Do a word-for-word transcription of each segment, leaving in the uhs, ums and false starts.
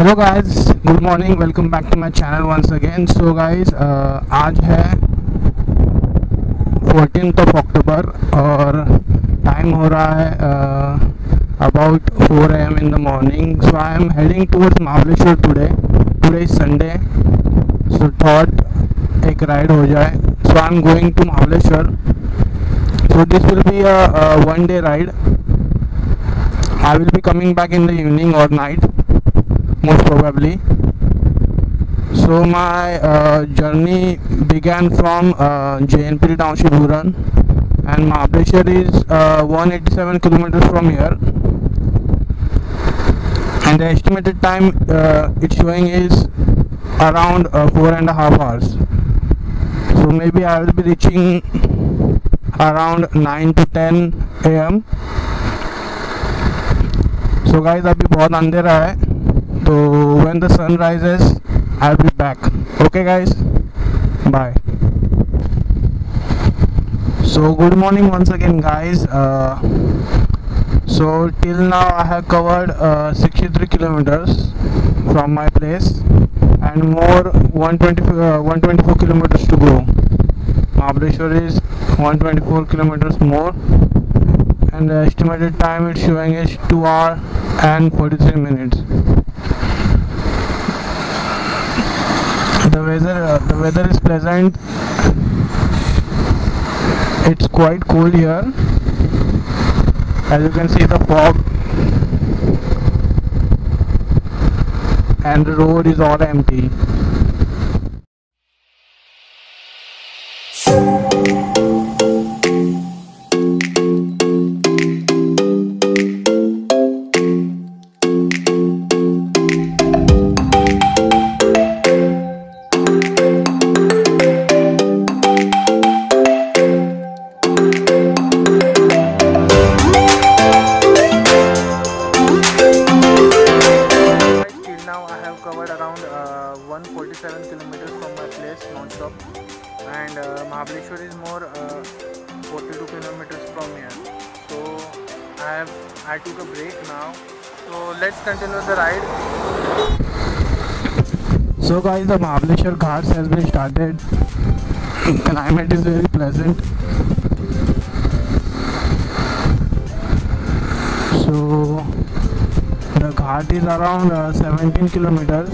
Hello guys, good morning, welcome back to my channel once again. So guys, आज है fourteenth of October और time हो रहा है about four A M in the morning. So I am heading towards Mahabaleshwar today today is Sunday, so thought एक ride हो जाए। So I am going to Mahabaleshwar. So this will be a one day ride. I will be coming back in the evening or night, most probably. So my uh, journey began from uh, J N P Township, Buran, and Mahabaleshwar is uh, one hundred eighty-seven kilometers from here. And the estimated time uh, it's showing is around uh, four and a half hours. So maybe I will be reaching around nine to ten a m So guys, अभी बहुत अंधेरा है, तो when the sun rises I'll be back. Okay guys, bye. So good morning once again guys. Uh, so till now I have covered uh, sixty-three kilometers from my place and more one twenty, uh, one twenty-four kilometers to go. Mahabaleshwar is one twenty-four kilometers more, and the estimated time it's showing is two hours and forty-three minutes. The weather uh, the weather is pleasant. It's quite cold here, as you can see the fog, and the road is all empty. Covered around uh, one hundred forty-seven kilometers from my place non-stop, and uh, Mahabaleshwar is more uh, forty-two kilometers from here. So I have I took a break now, so let's continue the ride. So guys, the Mahabaleshwar Ghats has been started. Climate is very pleasant. So the ghat is around uh, seventeen kilometers.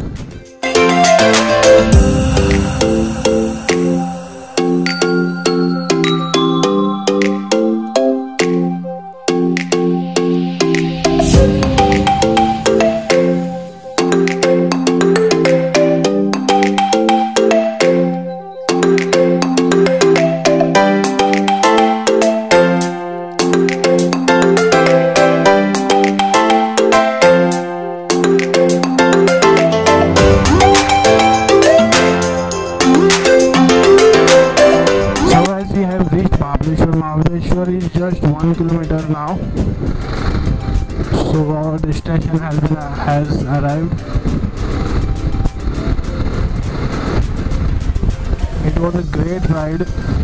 Mahabaleshwar is just one kilometer now, so our destination has been uh, has arrived. It was a great ride.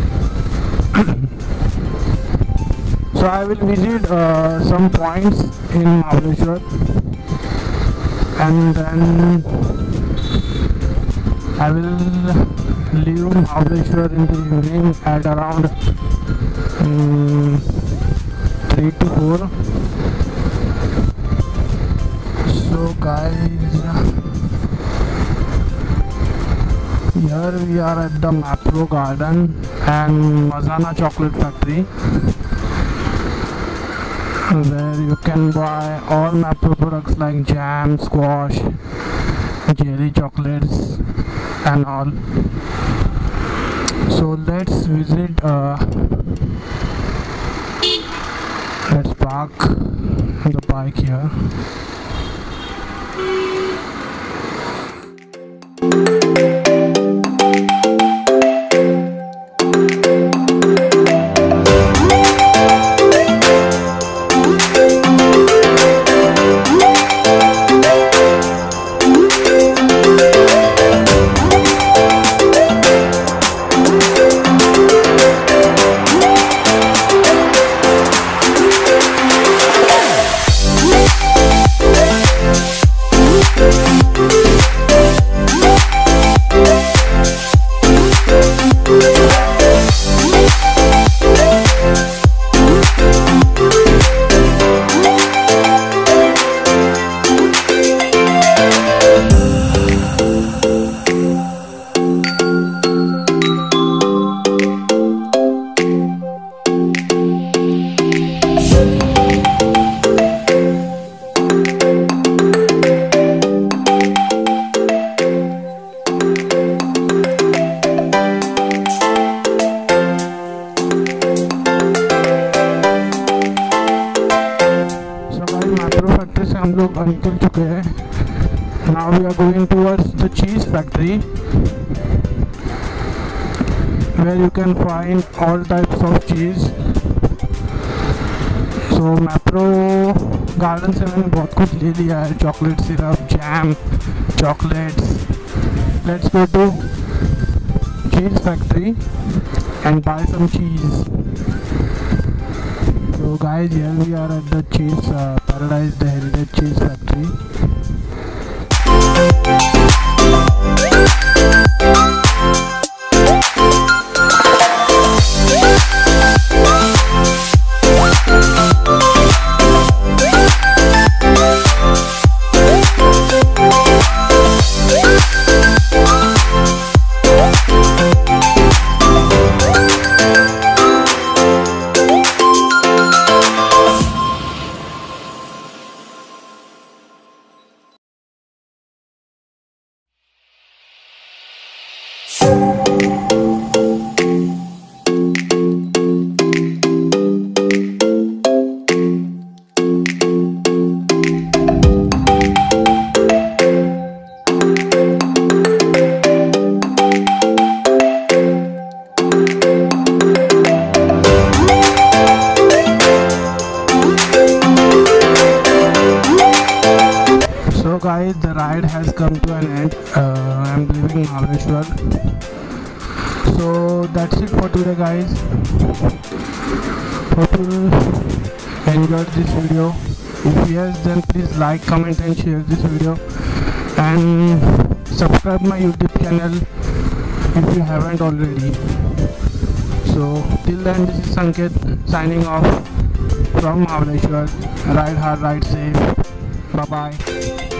So I will visit uh, some points in Mahabaleshwar, and then I will leave Mahabaleshwar in the evening at around um, three to four. So guys, here we are at the Mapro Garden and Mazana Chocolate Factory, where you can buy all Mapro products like jam, squash, jelly chocolates and all. So let's visit, uh, let's park the bike here. हम लोग निकल चुके हैं। Now we are going towards the cheese factory where you can find all types of cheese. So Mapro garden से मैंने बहुत कुछ ले लिया है, chocolate syrup, jam, chocolates. Let's go to cheese factory and buy some cheese. So guys, here we are at the cheese uh, paradise, the heritage cheese factory. So guys, the ride has come to an end. uh, I'm leaving Mahabaleshwar. So that's it for today guys. Hope you enjoyed this video. If yes, then please like, comment and share this video, and subscribe my YouTube channel if you haven't already. So till then, this is Sanket signing off from Mahabaleshwar. Ride hard, ride safe. Bye bye.